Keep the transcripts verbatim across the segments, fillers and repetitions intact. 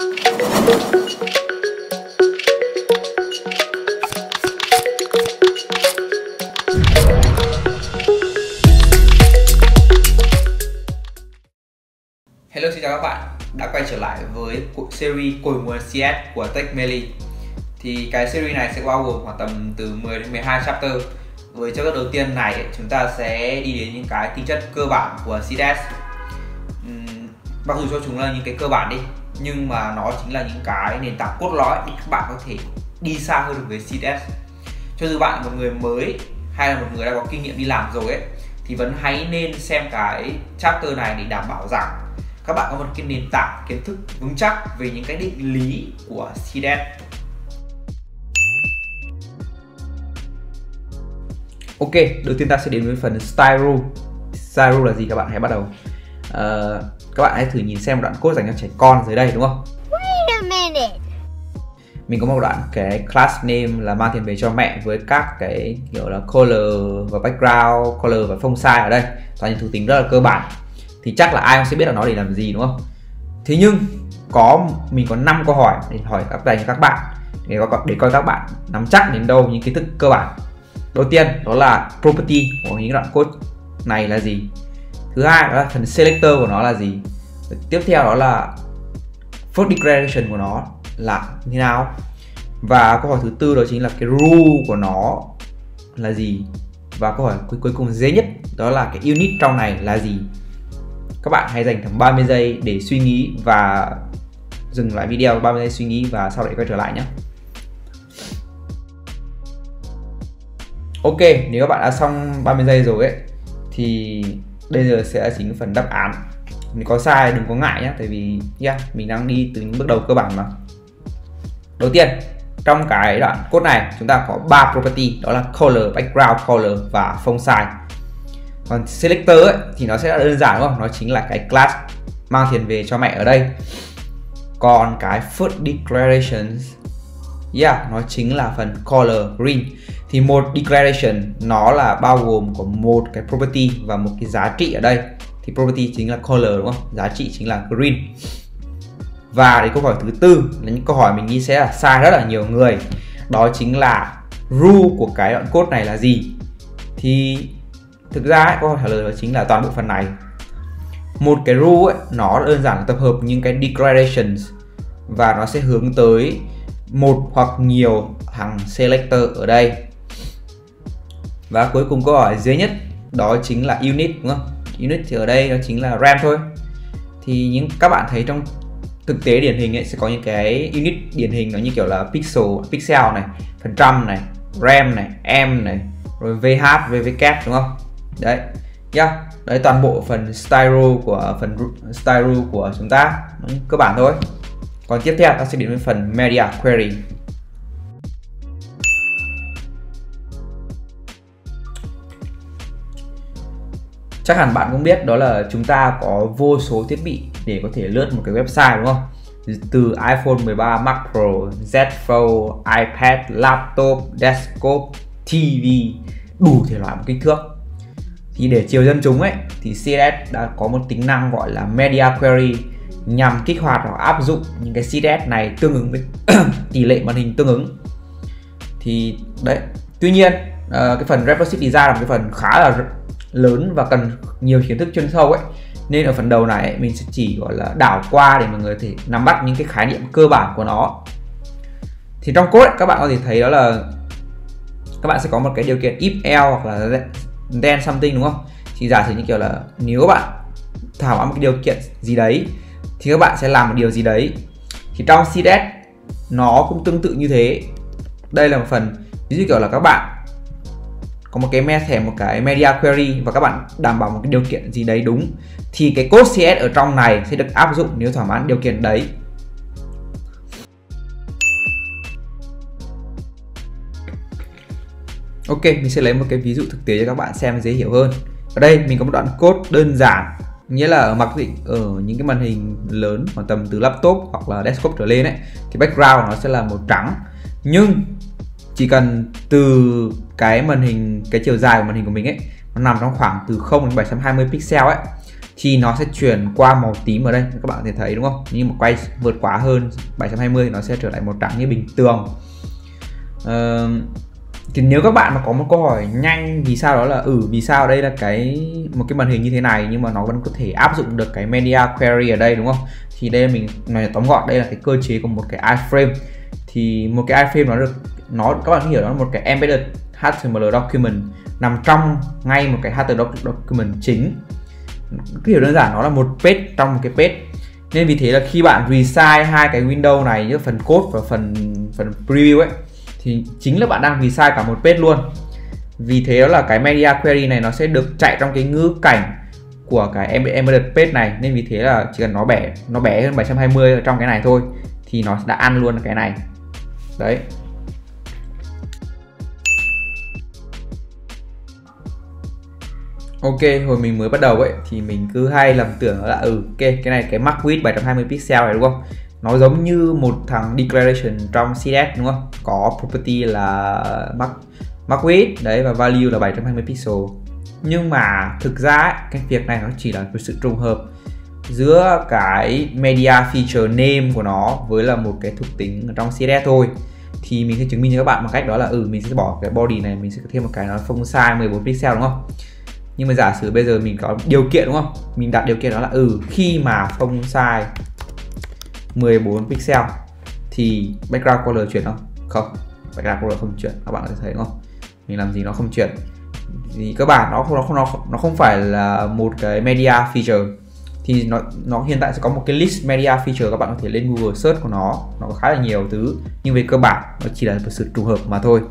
Hello, xin chào các bạn đã quay trở lại với series Cội nguồn xê ét của TechMelee. Thì cái series này sẽ bao gồm khoảng tầm từ mười đến mười hai chapter. Với chapter đầu tiên này chúng ta sẽ đi đến những cái tính chất cơ bản của xê ét. uhm, Mặc dù cho chúng là những cái cơ bản đi, nhưng mà nó chính là những cái nền tảng cốt lõi để các bạn có thể đi xa hơn được với xê ét. Cho dù bạn là một người mới hay là một người đã có kinh nghiệm đi làm rồi ấy, thì vẫn hãy nên xem cái chapter này để đảm bảo rằng các bạn có một cái nền tảng kiến thức vững chắc về những cái định lý của xê ét. Ok, đầu tiên ta sẽ đến với phần Style Rule. Style Rule là gì các bạn? Hãy bắt đầu. Uh, các bạn hãy thử nhìn xem một đoạn code dành cho trẻ con dưới đây, đúng không? Wait a minute. Mình có một đoạn cái class name là mang tiền về cho mẹ với các cái kiểu là color và background, color và font size ở đây. Toàn những thuộc tính rất là cơ bản. Thì chắc là ai cũng sẽ biết là nó để làm gì, đúng không? Thế nhưng có mình có năm câu hỏi để hỏi các dành cho các bạn để có để coi các bạn nắm chắc đến đâu những kiến thức cơ bản. Đầu tiên đó là property của những đoạn code này là gì. Thứ hai đó là phần selector của nó là gì. Tiếp theo đó là first declaration của nó là như nào. Và câu hỏi thứ tư đó chính là cái rule của nó là gì. Và câu hỏi cuối, cuối cùng dễ nhất đó là cái unit trong này là gì. Các bạn hãy dành tầm ba mươi giây để suy nghĩ và dừng lại video ba mươi giây suy nghĩ và sau đấy quay trở lại nhé. Ok, nếu các bạn đã xong ba mươi giây rồi ấy thì bây giờ sẽ là chính phần đáp án. Nếu có sai đừng có ngại nhé, tại vì yeah, mình đang đi từ những bước đầu cơ bản mà. Đầu tiên, trong cái đoạn code này chúng ta có ba property, đó là color, background color và font size. Còn selector ấy, thì nó sẽ đơn giản, đúng không? Nó chính là cái class mang tiền về cho mẹ ở đây. Còn cái first declarations, yeah, nó chính là phần color green. Thì một declaration nó là bao gồm có một cái property và một cái giá trị ở đây. Thì property chính là color, đúng không? Giá trị chính là green. Và đến câu hỏi thứ tư là những câu hỏi mình nghĩ sẽ là sai rất là nhiều người. Đó chính là rule của cái đoạn code này là gì. Thì thực ra ấy, câu hỏi trả lời đó chính là toàn bộ phần này. Một cái rule ấy, nó đơn giản là tập hợp những cái declarations và nó sẽ hướng tới một hoặc nhiều thằng selector ở đây. Và cuối cùng câu hỏi dễ nhất đó chính là unit, đúng không? Unit thì ở đây nó chính là RAM thôi. Thì những các bạn thấy trong thực tế điển hình ấy sẽ có những cái unit điển hình nó như kiểu là pixel, pixel này, phần trăm này, RAM này, em này, rồi vê hát, vê vê kép, đúng không? Đấy, yeah. Đấy toàn bộ phần style rule của phần style rule của chúng ta, nó cơ bản thôi. Còn tiếp theo ta sẽ đến với phần media query. Chắc hẳn bạn cũng biết đó là chúng ta có vô số thiết bị để có thể lướt một cái website, đúng không? Từ iPhone mười ba Max Pro, Z Fold, iPad, laptop, desktop, ti vi, đủ thể loại một kích thước. Thì để chiều dân chúng ấy thì xê ét đã có một tính năng gọi là media query nhằm kích hoạt hoặc áp dụng những cái xê ét này tương ứng với tỷ lệ màn hình tương ứng. Thì đấy, tuy nhiên uh, cái phần responsive design là một cái phần khá là lớn và cần nhiều kiến thức chuyên sâu ấy, nên ở phần đầu này ấy, mình sẽ chỉ gọi là đảo qua để mọi người có thể nắm bắt những cái khái niệm cơ bản của nó. Thì trong code ấy, các bạn có thể thấy đó là các bạn sẽ có một cái điều kiện if else hoặc là then something, đúng không? Thì giả sử như kiểu là nếu các bạn thảo luận một cái điều kiện gì đấy thì các bạn sẽ làm một điều gì đấy. Thì trong xê ét nó cũng tương tự như thế. Đây là một phần ví dụ kiểu là các bạn có một cái thèm một cái media query và các bạn đảm bảo một cái điều kiện gì đấy đúng thì cái code xê ét ở trong này sẽ được áp dụng nếu thỏa mãn điều kiện đấy. Ok, mình sẽ lấy một cái ví dụ thực tế cho các bạn xem dễ hiểu hơn. Ở đây mình có một đoạn code đơn giản, nghĩa là ở mặc định ở những cái màn hình lớn khoảng tầm từ laptop hoặc là desktop trở lên ấy, thì background nó sẽ là màu trắng. Nhưng chỉ cần từ cái màn hình, cái chiều dài của màn hình của mình ấy nó nằm trong khoảng từ không đến bảy trăm hai mươi pixel ấy, thì nó sẽ chuyển qua màu tím ở đây, các bạn có thể thấy đúng không? Nhưng mà quay vượt quá hơn bảy trăm hai mươi nó sẽ trở lại màu trắng như bình thường. Uh, thì nếu các bạn mà có một câu hỏi nhanh vì sao đó là ừ vì sao đây là cái một cái màn hình như thế này nhưng mà nó vẫn có thể áp dụng được cái media query ở đây đúng không? Thì đây mình nói tóm gọn đây là cái cơ chế của một cái iframe. Thì một cái iframe nó được nó các bạn hiểu nó là một cái embedded hát tê em lờ document nằm trong ngay một cái hát tê em lờ document chính. Cứ hiểu đơn giản nó là một page trong một cái page. Nên vì thế là khi bạn resize hai cái window này như phần code và phần phần preview ấy thì chính là bạn đang resize cả một page luôn. Vì thế đó là cái media query này nó sẽ được chạy trong cái ngữ cảnh của cái embedded page này, nên vì thế là chỉ cần nó bé nó bé hơn bảy trăm hai mươi ở trong cái này thôi thì nó đã ăn luôn cái này. Đấy. Ok, hồi mình mới bắt đầu ấy thì mình cứ hay lầm tưởng là ừ ok cái này cái max width bảy trăm hai mươi pixel này đúng không? Nó giống như một thằng declaration trong xê ét đúng không? Có property là max max width đấy và value là bảy trăm hai mươi pixel. Nhưng mà thực ra ấy, cái việc này nó chỉ là một sự trùng hợp giữa cái media feature name của nó với là một cái thuộc tính ở trong xê ét thôi. Thì mình sẽ chứng minh cho các bạn bằng cách đó là ừ mình sẽ bỏ cái body này, mình sẽ thêm một cái nó font size mười bốn pixel đúng không? Nhưng mà giả sử bây giờ mình có điều kiện đúng không? Mình đặt điều kiện đó là ừ khi mà font size mười bốn pixel thì background color chuyển không? Không, background color không chuyển, các bạn có thể thấy đúng không? Mình làm gì nó không chuyển. Thì các bạn nó không nó không nó, nó không phải là một cái media feature. Thì nó nó hiện tại sẽ có một cái list media feature, các bạn có thể lên Google search của nó, nó có khá là nhiều thứ, nhưng về cơ bản nó chỉ là một sự trùng hợp mà thôi.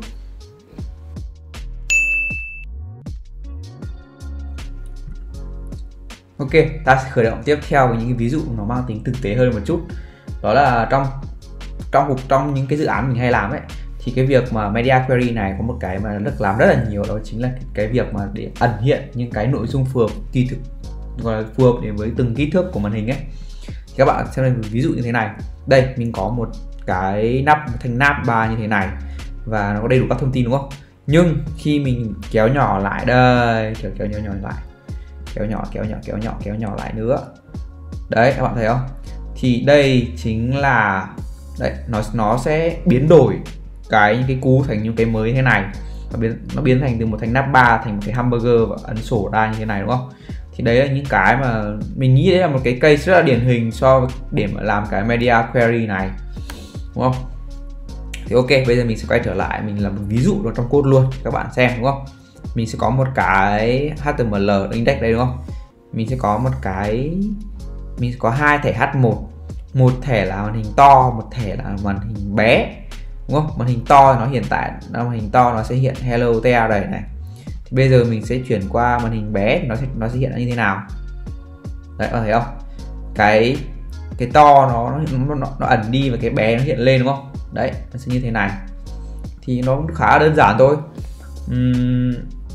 Ok, ta sẽ khởi động tiếp theo với những cái ví dụ nó mang tính thực tế hơn một chút. Đó là trong trong trong những cái dự án mình hay làm ấy, thì cái việc mà media query này có một cái mà rất làm rất là nhiều, đó chính là cái việc mà để ẩn hiện những cái nội dung phù hợp kỳ thực gọi là phù hợp đến với từng kích thước của màn hình ấy. Thì các bạn xem đây, ví dụ như thế này. Đây mình có một cái nắp một thanh nắp bar như thế này và nó có đầy đủ các thông tin đúng không? Nhưng khi mình kéo nhỏ lại đây, kéo kéo nhỏ nhỏ lại, kéo nhỏ kéo nhỏ kéo nhỏ kéo nhỏ lại nữa. Đấy các bạn thấy không? Thì đây chính là đấy nó nó sẽ biến đổi cái những cái cú thành những cái mới thế này. Nó biến nó biến thành từ một thanh nắp bar thành một cái hamburger và ấn sổ ra như thế này đúng không? Thì đấy là những cái mà mình nghĩ đấy là một cái case rất là điển hình so với để mà làm cái media query này đúng không? Thì ok, bây giờ mình sẽ quay trở lại, mình làm một ví dụ đó trong code luôn các bạn xem đúng không? Mình sẽ có một cái hát tê em lờ index đây đúng không? Mình sẽ có một cái mình sẽ có hai thẻ hát một, một thẻ là màn hình to, một thẻ là màn hình bé đúng không? Màn hình to nó hiện tại màn hình to nó sẽ hiện hello te đây này. Thì bây giờ mình sẽ chuyển qua màn hình bé thì nó sẽ nó sẽ hiện như thế nào? Đấy, bạn thấy không? Cái cái to nó nó, nó nó ẩn đi và cái bé nó hiện lên đúng không? Đấy, nó sẽ như thế này. Thì nó cũng khá đơn giản thôi. Uhm,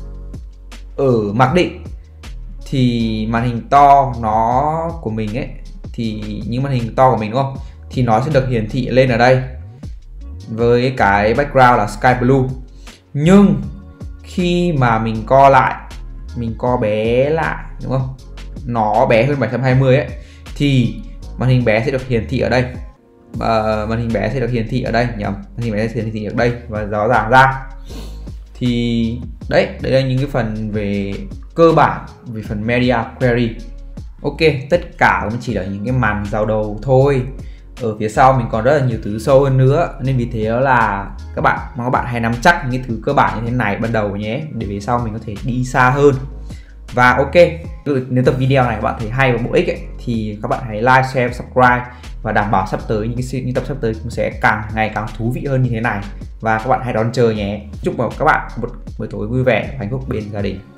ở mặc định thì màn hình to nó của mình ấy thì những màn hình to của mình đúng không? Thì nó sẽ được hiển thị lên ở đây với cái background là sky blue. Nhưng khi mà mình co lại, mình co bé lại đúng không? Nó bé hơn bảy trăm hai mươi ấy thì màn hình bé sẽ được hiển thị ở đây. Uh, màn hình bé sẽ được hiển thị ở đây nhầm, màn hình bé sẽ hiển thị ở đây và rõ ràng ra. Thì đấy, đấy là những cái phần về cơ bản về phần media query. Ok, tất cả cũng chỉ là những cái màn giao đầu thôi. Ở phía sau mình còn rất là nhiều thứ sâu hơn nữa, nên vì thế đó là các bạn mong các bạn hãy nắm chắc những cái thứ cơ bản như thế này ban đầu nhé, để về sau mình có thể đi xa hơn. Và ok, nếu tập video này các bạn thấy hay và bổ ích ấy, thì các bạn hãy like, share, subscribe và đảm bảo sắp tới những cái những tập sắp tới cũng sẽ càng ngày càng thú vị hơn như thế này. Và các bạn hãy đón chờ nhé. Chúc các bạn một buổi tối vui vẻ và hạnh phúc bên gia đình.